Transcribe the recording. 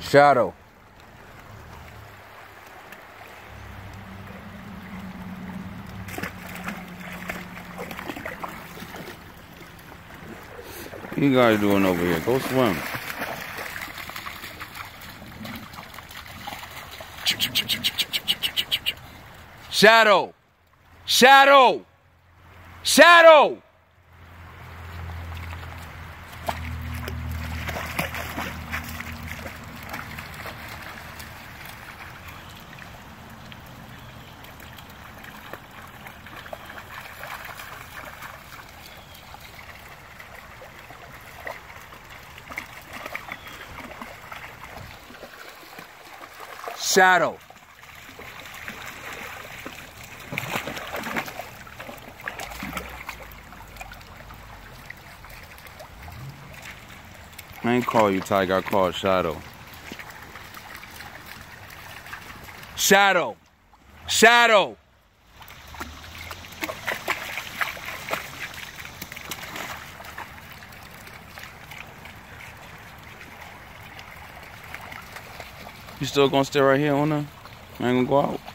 Shadow. What you guys doing over here? Go swim. Shadow. Shadow. Shadow. Shadow. I ain't call you Tiger, I called Shadow. Shadow. Shadow. You still gonna stay right here on her? I ain't gonna go out.